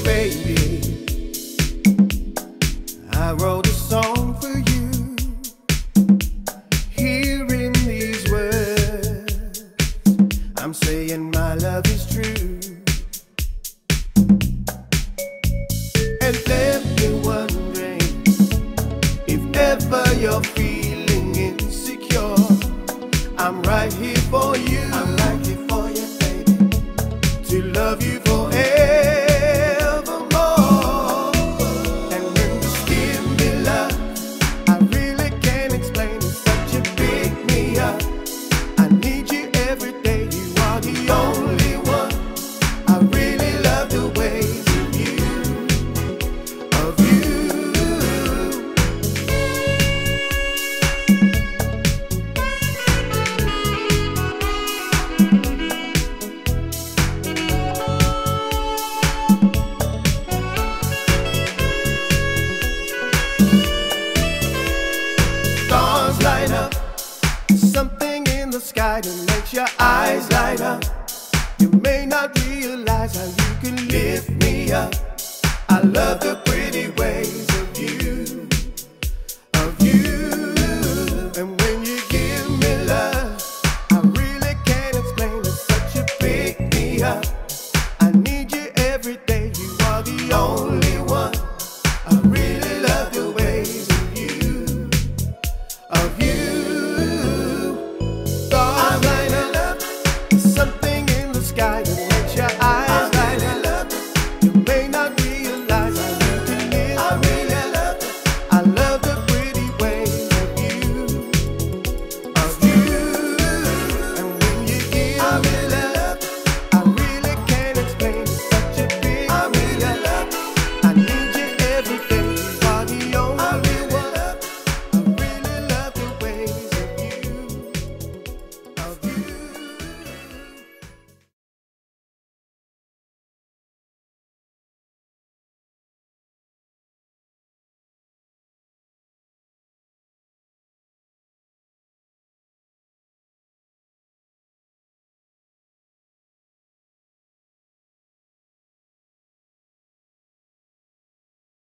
baby, I wrote a song for you. Hearing these words, I'm saying my love is true. And left me wondering if ever you're feeling insecure. I'm right here for you. I'm right here for you, baby, to love you forevermore. And when you give me love, I really can't explain. It's such a pick me up. I need you every day. You are the only one. I really love the ways of you, of you. Stars light up, something in the sky that makes your eyes light up. You may not realize how you can lift me up. I love the pretty ways